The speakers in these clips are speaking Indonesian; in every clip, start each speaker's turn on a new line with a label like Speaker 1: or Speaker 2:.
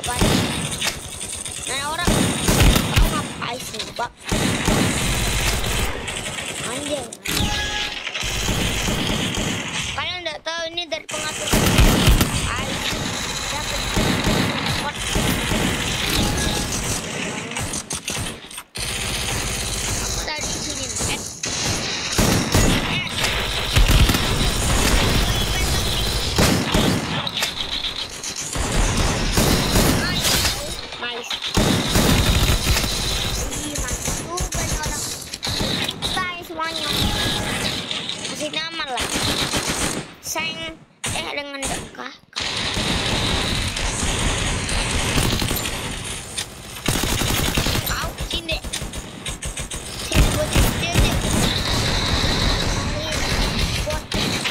Speaker 1: siapa nih? Nah orang tahu ngapain sih Pak? Anjir. Kalian nggak tahu ini dari pengatur. Kasih nama lah Seng dengan dekah kau sini buat sini buat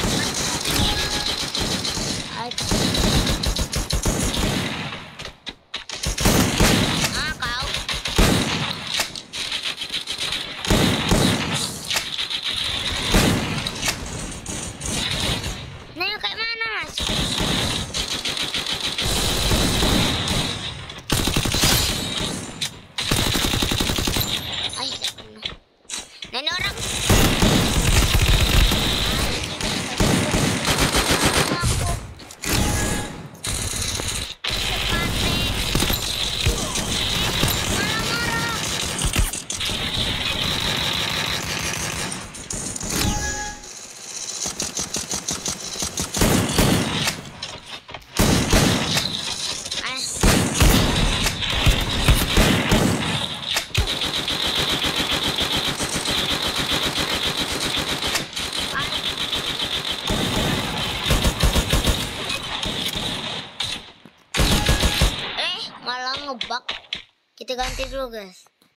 Speaker 1: kau malah ngebug. Kita ganti dulu guys.